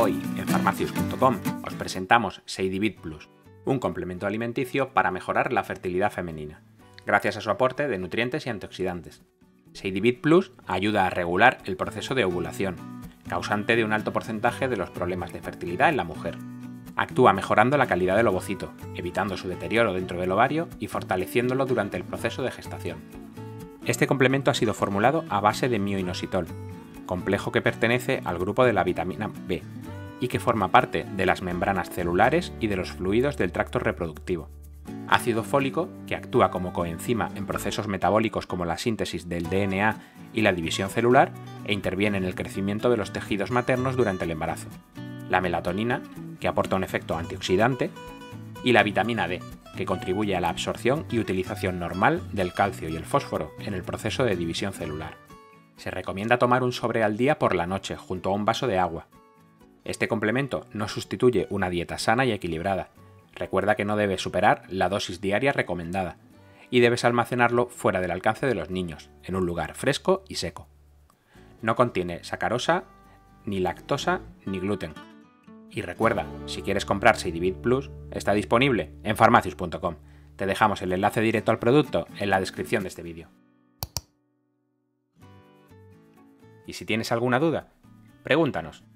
Hoy, en Farmacius.com, os presentamos Seidivit Plus, un complemento alimenticio para mejorar la fertilidad femenina, gracias a su aporte de nutrientes y antioxidantes. Seidivit Plus ayuda a regular el proceso de ovulación, causante de un alto porcentaje de los problemas de fertilidad en la mujer. Actúa mejorando la calidad del ovocito, evitando su deterioro dentro del ovario y fortaleciéndolo durante el proceso de gestación. Este complemento ha sido formulado a base de mioinositol, complejo que pertenece al grupo de la vitamina B y que forma parte de las membranas celulares y de los fluidos del tracto reproductivo. Ácido fólico, que actúa como coenzima en procesos metabólicos como la síntesis del DNA y la división celular e interviene en el crecimiento de los tejidos maternos durante el embarazo. La melatonina, que aporta un efecto antioxidante, y la vitamina D, que contribuye a la absorción y utilización normal del calcio y el fósforo en el proceso de división celular. Se recomienda tomar un sobre al día por la noche junto a un vaso de agua. Este complemento no sustituye una dieta sana y equilibrada. Recuerda que no debes superar la dosis diaria recomendada y debes almacenarlo fuera del alcance de los niños, en un lugar fresco y seco. No contiene sacarosa, ni lactosa, ni gluten. Y recuerda, si quieres comprar Seidivit Plus, está disponible en Farmacius.com. Te dejamos el enlace directo al producto en la descripción de este vídeo. Y si tienes alguna duda, pregúntanos.